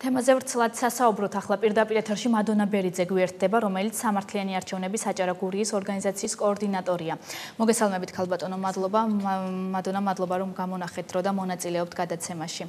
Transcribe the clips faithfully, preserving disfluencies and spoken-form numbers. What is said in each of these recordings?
თემაზე ვრცლად სასაუბროთ ახლა პირდაპირ ეთერში მადონა ბერიძე გვერდდება, რომელიც სამართლიანი არჩევნების აჭარა გურიის ორგანიზაციის კოორდინატორია. მოგესალმებით ქალბატონო, მადლობა. მადონა, მადლობა რომ გამონახეთ დრო და მონაწილეობთ გადაცემაში.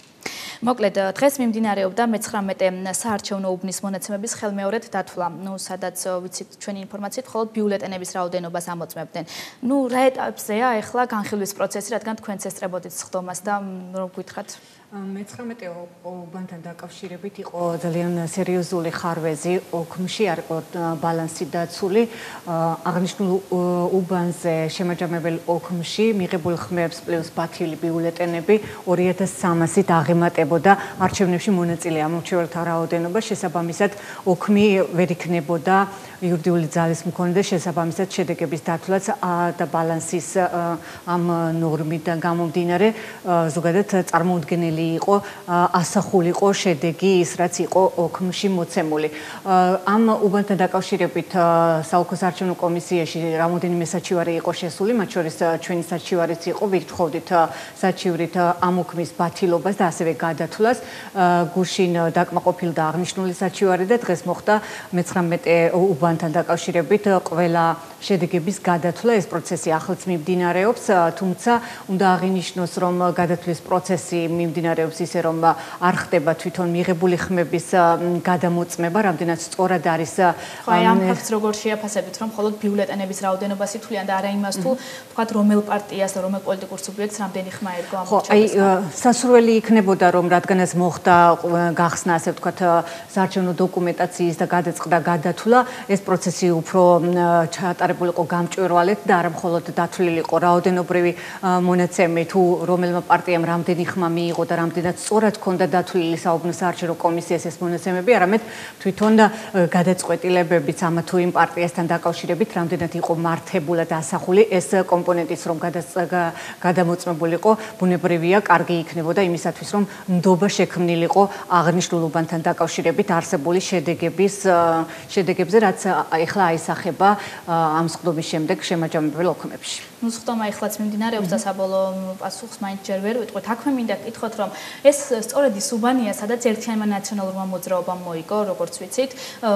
მოკლედ, დღეს მიმდინარეობდა მეცხრამეტე საარჩევნო უბნის მონაცემების ხელმეორედ დათვლა. ნუ სადაც ვიცით ჩვენი ინფორმაციით, მხოლოდ ბიულეტენების რაოდენობას ამოწმებდნენ. ნუ რა ეტაპზეა ახლა განხილვის პროცესი, რადგან თქვენც ესწრებოდით სხდომას და რომ გითხრათ? მეცხრამეტე უბანთან დაკავშირებით იყო ძალიან სერიოზული ხარვეზი ოქმში, არ იყო ბალანსი დაცული. აღნიშნულ უბანზე შემაჯამებელ ოქმში მიღებულ ხმებს პლუს ბათილი ბიულეტენები ორი ათას სამასით აღემატებოდა არჩევნებში მონაწილე ამორჩეველთა რაოდენობა. შესაბამისად, ოქმი ვერ იქნებოდა იურიდიული ძალის მქონე, შესაბამისად შედეგების დათვლაც და ბალანსის ამ ნორმიდან გამომდინარე ზოგადად წარმოუდგენელი იყო ასახულიყო შედეგი ის რაც იყო ოქმში მოცემული. ამ უბანთან დაკავშირებით საოლქო საარჩევნო კომისიაში რამოდენიმე საჩივარი იყო შესული, მათ შორის ჩვენი საჩივარიც იყო, ვირთხოვდით საჩივრით ამ ოქმის ბათილობას და ასევე გადათვლას. გუშინ დაკმაყოფილდა აღნიშნული საჩივარი და დღეს მოხდა მეცხრამეტე უბანთან დაკავშირებით ყველა შედეგების გადათვლა. ეს პროცესი ახლაც მიმდინარეობს, თუმცა უნდა აღინიშნოს, რომ გადათვლის პროცესი მიმდინარეობს ისე, რომ არ ხდება თვითონ მიღებული ხმების გადამოწმება, რამდენად სწორად არის. ხო, აი ამ ფაქტს როგორ შეაფასებით, რომ მხოლოდ ბიულეტენების რაოდენობას ითვლიან და არა იმას, თუ თქვათ რომელ პარტიას და რომელ პოლიტიკურ სუბიექტს რამდენი ხმა ერგო ამორჩეულს. ხო, აი სასურველი იქნებოდა, რომ რადგანაც მოხდა გახსნა, ასე ვთქვათ, საარჩევნო დოკუმენტაციის და გადაწყდა გადათვლა, ეს პროცესი უფრო ჩატარებულიყო გამჭვირვალედ და არა მხოლოდ დათვლილიყო რაოდენობრივი მონაცემი, თუ რომელმა პარტიამ რამდენი ხმა მიიღო და რამდენად სწორად ჰქონდა დათვლილი საუბნო საარჩევნო კომისიას ეს მონაცემები, არამედ თვითონ გადაწყვეტილებებიც ამა თუ იმ პარტიასთან დაკავშირებით რამდენად იყო მართებულად ასახული ეს კომპონენტიც, რომ გადამოწმებულიყო, ბუნებრივია, კარგი იქნებოდა იმისათვის, რომ ნდობა შექმნილიყო აღნიშნულ უბანთან დაკავშირებით არსებული შედეგების შედეგებზე, რაც ეხლა აისახება ამ სხდომის შემდეგ შემაჯამებელ ოქმებში. ნუ სხდომა ეხლაც მიმდინარეობს და საბოლოო პასუხს მაინც ჯერ ვერ ვიტყვით. აქვე მინდა გითხოთ, რომ ეს სწორედ ის უბანია, სადაც ერთიანმა ნაციონალურმა მოძრაობამ მოიგო, როგორც ვიცით,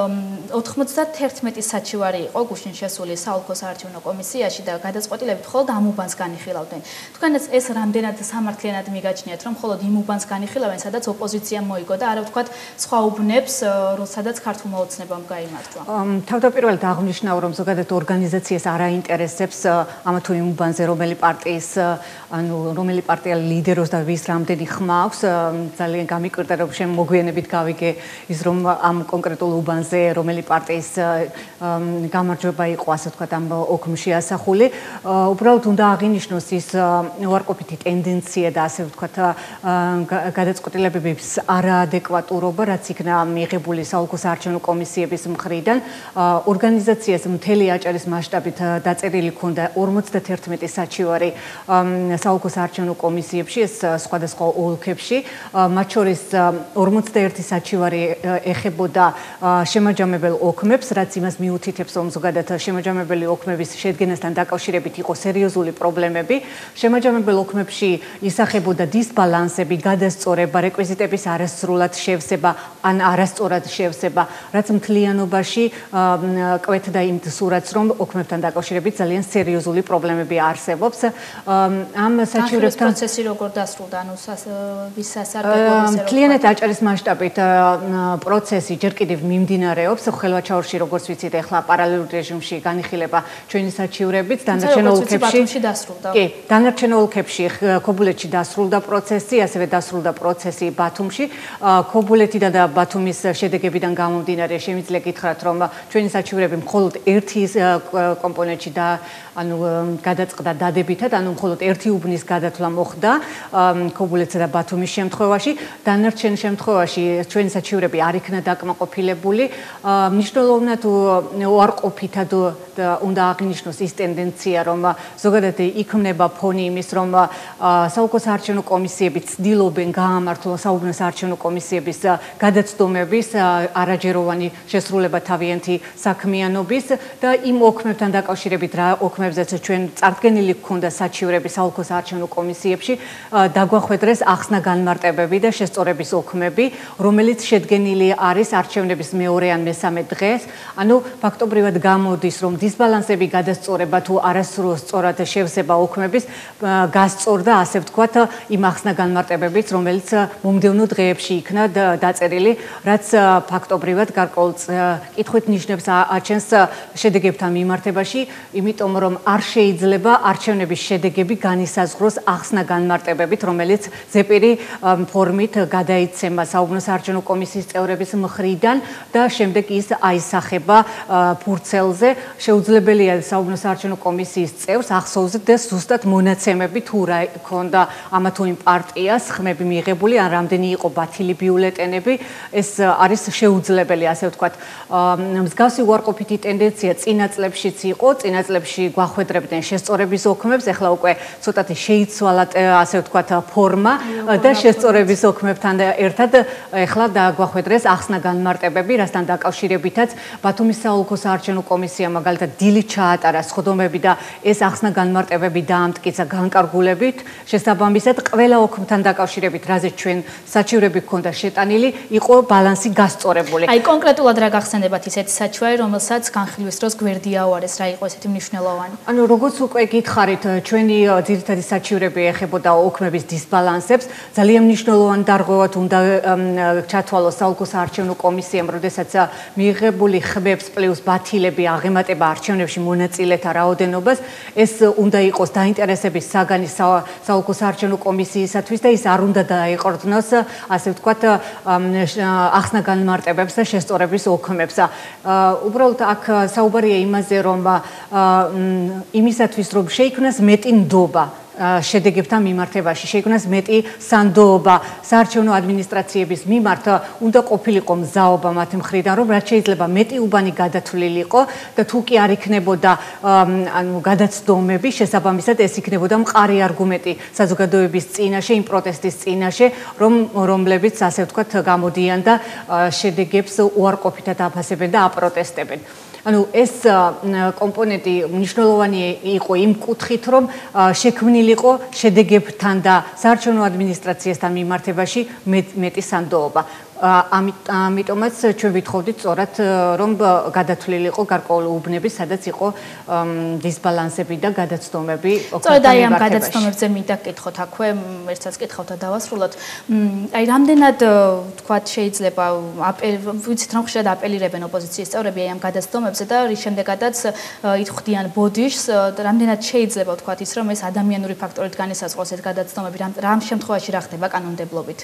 ოთხმოცდათერთმეტი საჩივარი იყო გუშინ შესული საოლქო საარჩევნო კომისიაში და გადაწყვეტილებით მხოლოდ ამ უბანს განიხილავდნენ. თქვენაც ეს რამდენად სამართლიანად მიგაჩნიათ, რომ მხოლოდ იმ უბანს განიხილავენ, სადაც ოპოზიციამ მოიგო და არა ვთქვათ სხვა უბნებს, სადაც ქართულმა ოცნებამ გაიმართლა. თავდაპირველად აღნიშნავ, რომ ზოგადად ორგანიზაციას არ აინტერესებს ამა თუ იმ უბანზე რომელი პარტიის, ანუ რომელი პარტია ლიდერობს და ვის რამდენი ხმა აქვს. ძალიან გამიკვირდა, რომ შენ მოგვიანებით გავიგე ის, რომ ამ კონკრეტულ უბანზე რომელი პარტიის გამარჯვება იყო, ასე ვთქვათ, ამ ოქმში ასახული. უბრალოდ უნდა აღინიშნოს ის უარყოფითი ტენდენცია და ასე ვთქვათ, გადაწყვეტილებების არაადეკვატურობა, რაც იქნა მიღებული საოლქო საარჩევნო კომისიების მხრიდან. ორგანიზაციას მთელი აჭარის მასშტაბით დაწერილი ჰქონდა ორმოცდათერთმეტი საჩივარი საოლქო საარჩევნო კომისიებში, ეს სხვადასხვა ოლქებში, მათ შორის ორმოცდაერთი საჩივარი ეხებოდა შემაჯამებელ ოქმებს, რაც იმას მიუთითებს, რომ ზოგადად შემაჯამებელი ოქმების შედგენასთან დაკავშირებით იყო სერიოზული პრობლემები. შემაჯამებელ ოქმებში ისახებოდა დისბალანსები, გადასწორება, რეკვიზიტების არასრულად შევსება ან არასწორად შევსება, რაც მთლიანობაში კვეთდა იმ სურათს, რომ ოქმებთან დაკავშირებით ძალიან სერიოზული პრობლემები არსებობს. ამ საჩივრებთან პროცესი როგორ დასრულდა, ანუ ვის სასარგებლოა? მთლიანად აჭარის მასშტაბით პროცესი ჯერ კიდევ მიმდინარეობს. ხელვაჩაურში, როგორც ვიცით, ახლა პარალელურ რეჟიმში განიხილება ჩვენი საჩივრებიც, დანარჩენ ოლქებში დასრულდა. კი, დანარჩენ ოლქებში ქობულეთში დასრულდა პროცესი, ასევე დასრულდა პროცესი ბათუმში. ქობულეთიდან და ბათუმის შედეგებიდან გამომდინარე, შემიძლია გითხრათ, რომ ჩვენი საჩივრები მხოლოდ ერთი კომპონენტში და ანუ გადაწყდა დადებითად, ანუ მხოლოდ ერთი უბნის გადათვლა მოხდა ქობულეთსა და ბათუმის შემთხვევაში. დანარჩენ შემთხვევაში ჩვენი საჩივრები არ იქნა დაკმაყოფილებული. მნიშვნელოვნად უარყოფითად უნდა აღინიშნოს ის ტენდენცია, რომ ზოგადად იქმნება ფონი იმის, რომ საოლქო საარჩევნო კომისიები ცდილობენ გაამართლონ საუბნო საარჩევნო კომისიების გადაცდომების არაჯეროვანი შესრულება თავიანთი საქმიანობის და იმ ოქმებთან დაკავშირებით რა ოქმებზეც ჩვენ წარდგენილი გქონდა საჩივრების საოლქო საარჩევნო კომისიებში დაგვახვედრეს ახსნა განმარტებები და შესწორების ოქმები, რომელიც შედგენილი არის არჩევნების მეორე ან მესამე დღეს. ანუ ფაქტობრივად გამოდის, რომ დისბალანსები გადასწორება თუ არასრულ სწორად შევსება ოქმების გასწორდა, ასე ვთქვათ, იმ ახსნა განმარტებებით, რომელიც მომდევნო დღეებში იქნა დაწერილი, რაც ფაქტობრივად გარკვეულ კითხვით ნიშნებს აჩენს შედეგებთან მიმართებაში, იმიტომ რომ არ შეიძლება არჩევნების შედეგები განისაზღვროს ახსნა განმარტებებით, რომელიც ზეპირი ფორმით გადაიცემა საუბნო საარჩევნო კომისიის წევრების მხრიდან და შემდეგ ის აისახება ფურცელზე. შეუძლებელია საუბნო საარჩევნო კომისიის წევრს ახსოვდეს ზუსტად მონაცემები თუ რა ქონდა ამა თუ იმ პარტიას ხმები მიიღებული, ან რამდენი იყო ბათილი ბიულეტენები, ეს არის შეუძლებელი, ასე ვთქვათ. მსგავსი უარყოფითი ტენდენცია წინა წლებშიც იყო, წინა წლებში გვახვედრებდნენ შესწორების ოქმებს, ეხლა უკვე ცოტათი შეიცვალა, ასე ვთქვათ, ფორმა და შესწორების ოქმებთან ერთად ეხლა დაგვახვედრეს ახსნა განმარტებები, რასთან დაკავშირებითაც ბათუმის საოლქო საარჩევნო კომისიამ მაგალითად დილით ჩაატარა სხდომები და ეს ახსნა განმარტებები დაამტკიცა განკარგულებით. შესაბამისად, ყველა ოქმთან დაკავშირებით, რაზეც ჩვენ საჩივრები გქონდა შეტანილი, იყო ბალანსი გასწორებული. აი კონკრეტულად რა გახსენებათ ისეთი საჩივარი, რომელსაც განხილვის დროს გვერდი აუარეს, რა იყო ესეთი მნიშვნელოვანი? ანუ როგორც უკვე გითხარით, ჩვენი ძირითადი საჩივრები ეხებოდა ოქმების დისბალანსებს. ძალიან მნიშვნელოვანი დარღვევად უნდა ჩათვალოს საოლქო საარჩევნო კომისიამ, როდესაც მიიღებული ხმებს პლუს ბათილები აღემატება არჩევნებში მონაწილეთა რაოდენობას, ეს უნდა იყოს დაინტერესების საგანი საოლქო საარჩევნო კომისიისათვის და ის არ უნდა დაეყრდნოს, ასე ვთქვათ, ახსნა განმარტებებს და შესწორების ოქმებს. უბრალოდ აქ საუბარია იმაზე, რომ იმისათვის, რომ შეიქმნას მეტი ნდობა შედეგებთან მიმართებაში, შეიქმნას მეტი სანდოობა საარჩევნო ადმინისტრაციების მიმართ, უნდა ყოფილიყო მზაობა მათ მხრიდან, რომ რაც შეიძლება მეტი უბანი გადათვლილიყო და თუ კი არ იქნებოდა ანუ გადაცდომები, შესაბამისად ეს იქნებოდა მყარი არგუმენტი საზოგადოების წინაშე, იმ პროტესტის წინაშე, რომ რომლებიც, ასე ვთქვათ, გამოდიან და შედეგებს უარყოფითად აფასებენ და აპროტესტებენ. ანუ ეს კომპონენტი მნიშვნელოვანი იყო იმ კუთხით, რომ შექმნილიყო შედეგებთან და საარჩევნო ადმინისტრაციასთან მიმართებაში მეტი სანდოობა. ამიტომაც ჩვენ ვითხოვდით სწორად, რომ გადათვლილიყო გარკვეული უბნები, სადაც იყო დისბალანსები და გადაცდომები ოქმებთან მიმართებაში. სწორედ აი ამ გადაცდომებზე მინდა გკითხოთ აქვე, ერთსაც კითხავთ და დავასრულოთ. აი რამდენად თქვათ შეიძლება ვიცით რომ ხშირად აპელირებენ ოპოზიციის წევრები აი ამ გადაცდომებზე და რის შემდეგაც ითხვდიან ბოდიშს, რამდენად შეიძლება თქვათ ის რომ ეს ადამიანური ფაქტორით განისაზღვროს ეს გადაცდომები, რამ შემთხვევაში რა ხდება კანონმდებლობით?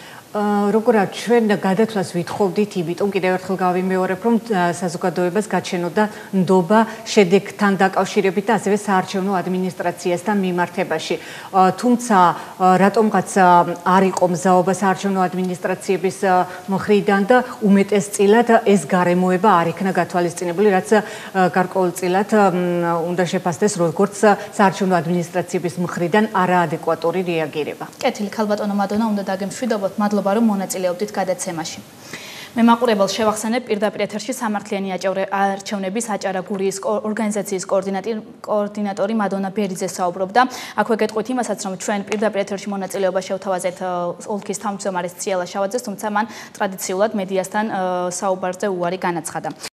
როგორად ჩვენ გადათვლას ვითხოვდით, იმიტომ კიდევ ერთხელ გავიმეორებ, რომ საზოგადოებას გაჩენოდა ნდობა შედეგთან დაკავშირებით და ასევე საარჩევნო ადმინისტრაციასთან მიმართებაში. თუმცა რატომღაც არ იყო მზაობა საარჩევნო ადმინისტრაციების მხრიდან და უმეტესწილად ეს გარემოება არ იქნა გათვალისწინებული, რაც გარკვეულწილად უნდა შეფასდეს როგორც საარჩევნო ადმინისტრაციების მხრიდან არაადეკვატური რეაგირება. კეთილი, ქალბატონო მადონა, უნდა დაგემშვიდობოთ. მადლობა რომ მონაწილეობდით გადაცემაში. მე მაყურებელს შევახსენებ პირდაპირ ეთერში სამართლიანი არჩევნების აჭარა გურიის ორგანიზაციის კოორდინატორი მადონა ბერიძე საუბრობდა. აქვე გეტყვით იმასაც, რომ ჩვენ პირდაპირ ეთერში მონაწილეობა შევთავაზეთ ოლქის თავმჯდომარეს ციალა შავაძეს, თუმცა მან ტრადიციულად მედიასთან საუბარზე უარი განაცხადა.